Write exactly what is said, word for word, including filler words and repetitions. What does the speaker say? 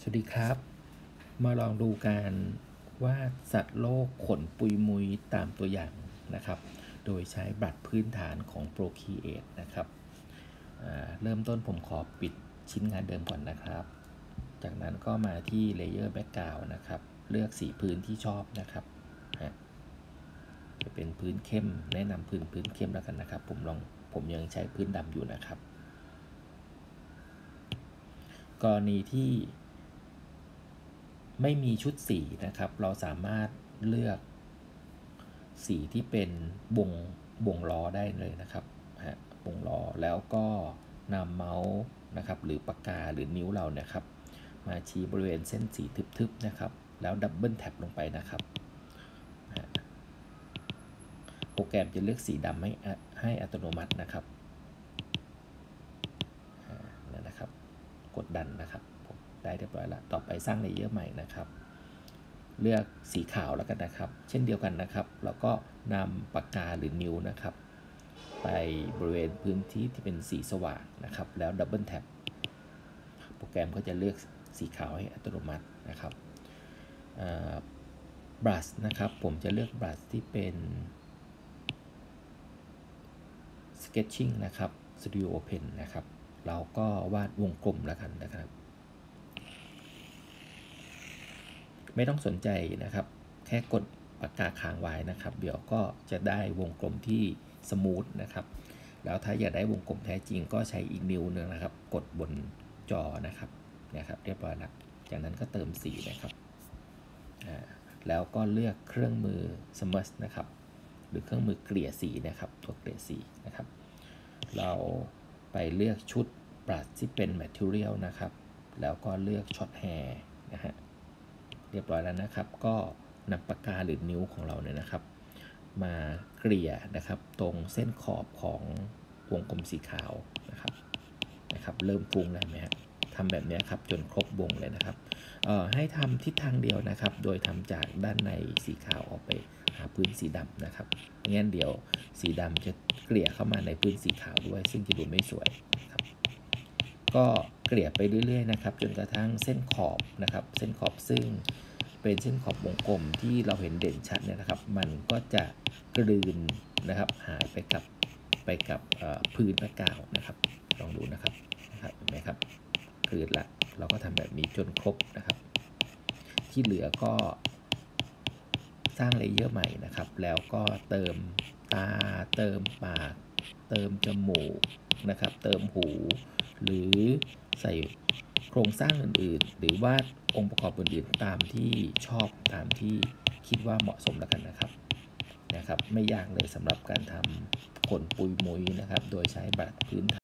สวัสดีครับมาลองดูการวาดสัตว์โลกขนปุยมุยตามตัวอย่างนะครับโดยใช้บัตรพื้นฐานของ Procreate นะครับเริ่มต้นผมขอปิดชิ้นงานเดิมก่อนนะครับจากนั้นก็มาที่ Layer Background นะครับเลือกสีพื้นที่ชอบนะครับจะเป็นพื้นเข้มแนะนำพื้นพื้นเข้มแล้วกันนะครับผมลองผมยังใช้พื้นดำอยู่นะครับกรณีที่ไม่มีชุดสีนะครับเราสามารถเลือกสีที่เป็นบ่งบ่งล้อได้เลยนะครับฮะบ่งล้อแล้วก็นำเมาส์นะครับหรือปากกาหรือนิ้วเราเนี่ยครับมาชี้บริเวณเส้นสีทึบๆนะครับแล้วดับเบิลแท็บลงไปนะครับโปรแกรมจะเลือกสีดำให้ให้อัตโนมัตินะครับนั่นนะครับกดดันนะครับได้เรียบร้อยแล้วต่อไปสร้างเลเยอร์ใหม่นะครับเลือกสีขาวแล้วกันนะครับเช่นเดียวกันนะครับแล้วก็นำปากกาหรือนิ้วนะครับไปบริเวณพื้นที่ที่เป็นสีสว่างนะครับแล้วดับเบิลแท็บโปรแกรมก็จะเลือกสีขาวให้อัตโนมัตินะครับบรัชนะครับผมจะเลือกบรัชที่เป็น Sketching นะครับ Studio Open นะครับเราก็วาดวงกลมแล้วกันนะครับไม่ต้องสนใจนะครับแค่กดปากกาค้างไว้นะครับเดี๋ยวก็จะได้วงกลมที่สมูทนะครับแล้วถ้าอยากได้วงกลมแท้จริงก็ใช้อีกนิ้วนึงนะครับกดบนจอนะครับนะครับเรียบร้อยแล้วจากนั้นก็เติมสีนะครับแล้วก็เลือกเครื่องมือ Smudge นะครับหรือเครื่องมือเกลี่ยสีนะครับตัวเกลี่ยสีนะครับเราไปเลือกชุดบรัชที่เป็น Material นะครับแล้วก็เลือกช็อตแฮร์นะฮะเรียบร้อยแล้วนะครับก็นำปากกาหรือนิ้วของเราเนี่ยนะครับมาเกลี่ยนะครับตรงเส้นขอบของวงกลมสีขาวนะครับนะครับเริ่มฟุ้งแล้วไหมครับทำแบบนี้ครับจนครบวงเลยนะครับให้ทำทิศทางเดียวนะครับโดยทำจากด้านในสีขาวออกไปหาพื้นสีดำนะครับงั้นเดี๋ยวสีดำจะเกลี่ยเข้ามาในพื้นสีขาวด้วยซึ่งจะดูไม่สวยครับก็เกลี่ยไปเรื่อยๆนะครับจนกระทั่งเส้นขอบนะครับเส้นขอบซึ่งเป็นเส้นขอบวงกลมที่เราเห็นเด่นชัดเนี่ยนะครับมันก็จะกลืนนะครับหายไปกับไปกับพื้นแบ็คกราวด์นะครับลองดูนะครับนะครับเห็นไหมครับกลืนละเราก็ทำแบบนี้จนครบนะครับที่เหลือก็สร้างเลเยอร์ใหม่นะครับแล้วก็เติมตาเติมปากเติมจมูกนะครับเติมหูหรือใส่โครงสร้างอื่นๆหรือวาดองค์ประกอบอื่นๆตามที่ชอบตามที่คิดว่าเหมาะสมแล้วกันนะครับนะครับไม่ยากเลยสำหรับการทำขนปุยมุยนะครับโดยใช้บัตรพื้นฐาน